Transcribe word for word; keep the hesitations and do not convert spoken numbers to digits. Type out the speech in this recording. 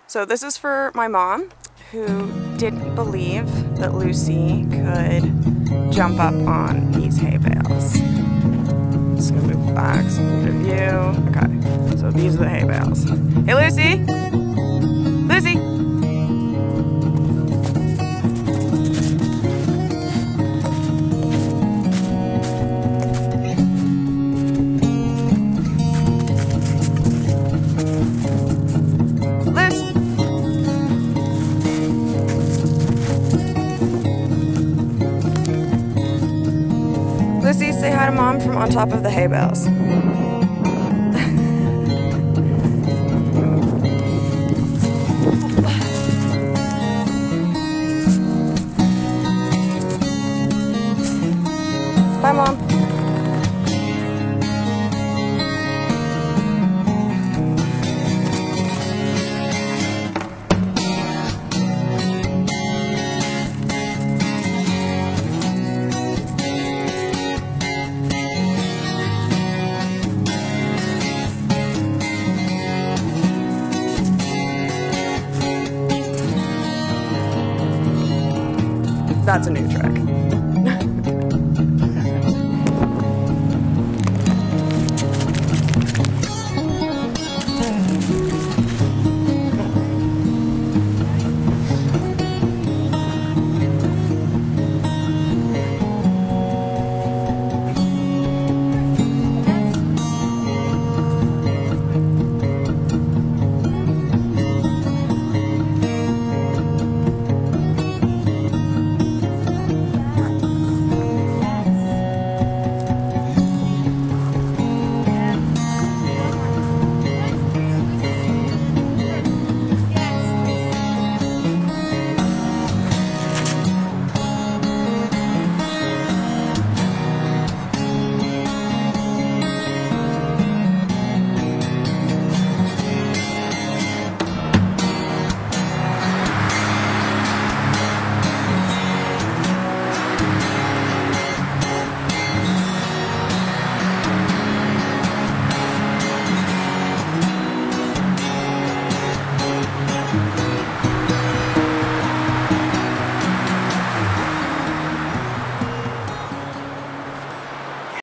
So this is for my mom, who didn't believe that Lucy could jump up on these hay bales. Just gonna move back so you get a view. Okay, so these are the hay bales. Hey Lucy! Lucy! Lucy, say hi to Mom from on top of the hay bales. Bye, Mom. That's a new trick.